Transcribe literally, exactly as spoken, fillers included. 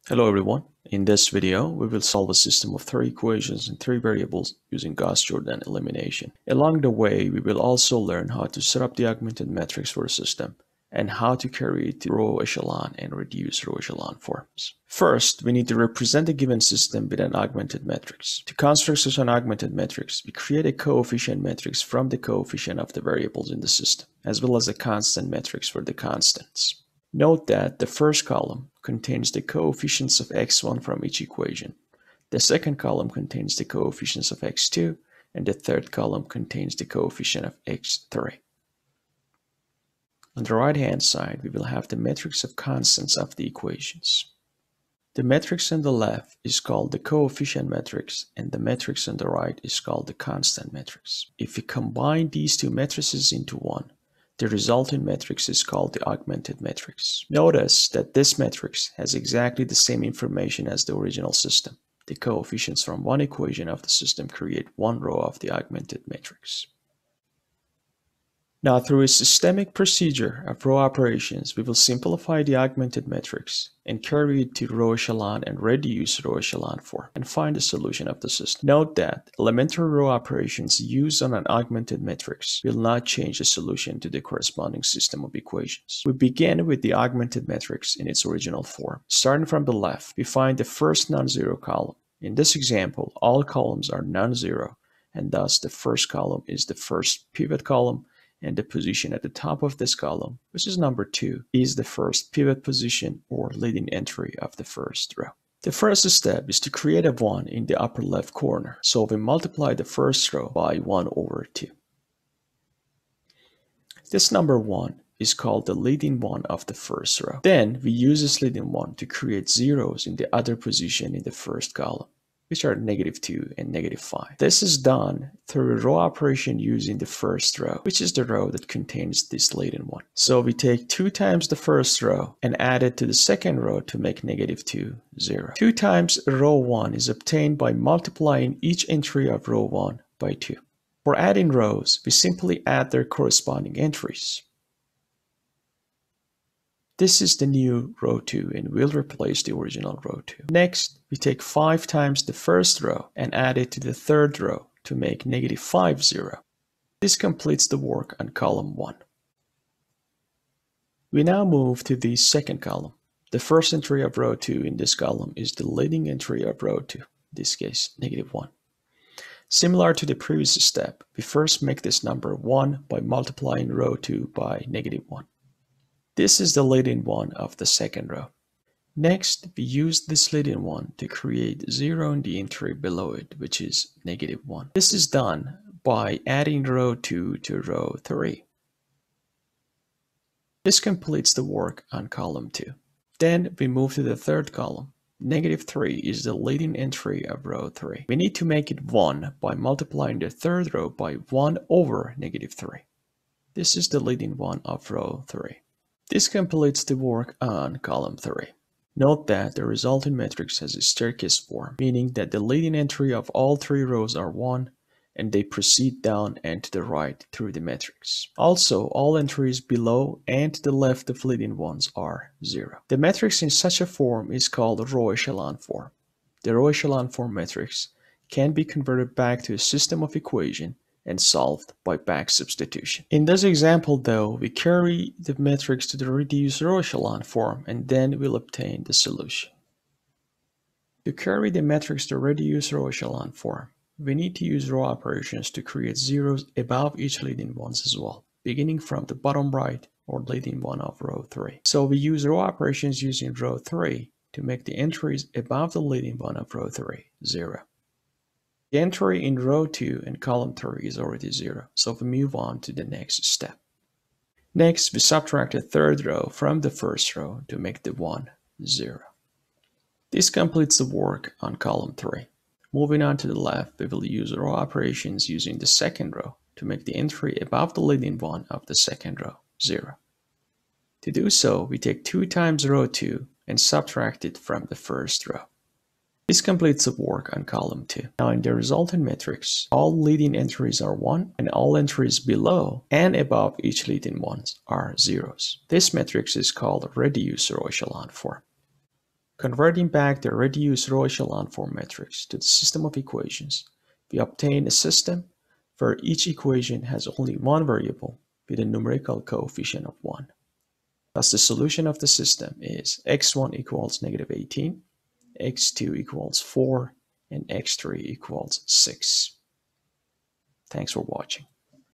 Hello everyone. In this video, we will solve a system of three equations and three variables using Gauss-Jordan elimination. Along the way, we will also learn how to set up the augmented matrix for a system and how to carry it to row echelon and reduce row echelon forms. First, we need to represent a given system with an augmented matrix. To construct such an augmented matrix, we create a coefficient matrix from the coefficient of the variables in the system, as well as a constant matrix for the constants. Note that the first column contains the coefficients of x one from each equation. The second column contains the coefficients of x two, and the third column contains the coefficient of x three. On the right-hand side, we will have the matrix of constants of the equations. The matrix on the left is called the coefficient matrix, and the matrix on the right is called the constant matrix. If we combine these two matrices into one, the resulting matrix is called the augmented matrix. Notice that this matrix has exactly the same information as the original system. The coefficients from one equation of the system create one row of the augmented matrix. Now, through a systemic procedure of row operations, we will simplify the augmented matrix and carry it to row echelon and reduce row echelon form and find the solution of the system. Note that elementary row operations used on an augmented matrix will not change the solution to the corresponding system of equations. We begin with the augmented matrix in its original form. Starting from the left, we find the first non-zero column. In this example, all columns are non-zero, and thus the first column is the first pivot column, and the position at the top of this column, which is number two, is the first pivot position or leading entry of the first row. The first step is to create a one in the upper left corner, so we multiply the first row by one over two. This number one is called the leading one of the first row. Then we use this leading one to create zeros in the other position in the first column, which are negative two and negative five. This is done through a row operation using the first row, which is the row that contains this leading one. So we take two times the first row and add it to the second row to make negative two, zero. two times row one is obtained by multiplying each entry of row one by two. For adding rows, we simply add their corresponding entries. This is the new row two and will replace the original row two. Next, we take five times the first row and add it to the third row to make negative five, zero. This completes the work on column one. We now move to the second column. The first entry of row two in this column is the leading entry of row two, in this case, negative one. Similar to the previous step, we first make this number one by multiplying row two by negative one. This is the leading one of the second row. Next, we use this leading one to create zero in the entry below it, which is negative one. This is done by adding row two to row three. This completes the work on column two. Then we move to the third column. Negative three is the leading entry of row three. We need to make it one by multiplying the third row by one over negative three. This is the leading one of row three. This completes the work on column three. Note that the resulting matrix has a staircase form, meaning that the leading entry of all three rows are one, and they proceed down and to the right through the matrix. Also, all entries below and to the left of leading ones are zero. The matrix in such a form is called a row echelon form. The row echelon form matrix can be converted back to a system of equation and solved by back substitution. In this example though, we carry the matrix to the reduced row echelon form and then we'll obtain the solution. To carry the matrix to reduced row echelon form, we need to use row operations to create zeros above each leading ones as well, beginning from the bottom right or leading one of row three. So we use row operations using row three to make the entries above the leading one of row three zero. The entry in row two and column three is already zero, so we move on to the next step. Next, we subtract the third row from the first row to make the one, zero. This completes the work on column three. Moving on to the left, we will use row operations using the second row to make the entry above the leading one of the second row, zero. To do so, we take two times row two and subtract it from the first row. This completes the work on column two. Now in the resultant matrix, all leading entries are one and all entries below and above each leading ones are zeros. This matrix is called reduced row echelon form. Converting back the reduced row-echelon form matrix to the system of equations, we obtain a system where each equation has only one variable with a numerical coefficient of one. Thus, the solution of the system is x one equals negative eighteen, x two equals four, and x three equals six. Thanks for watching.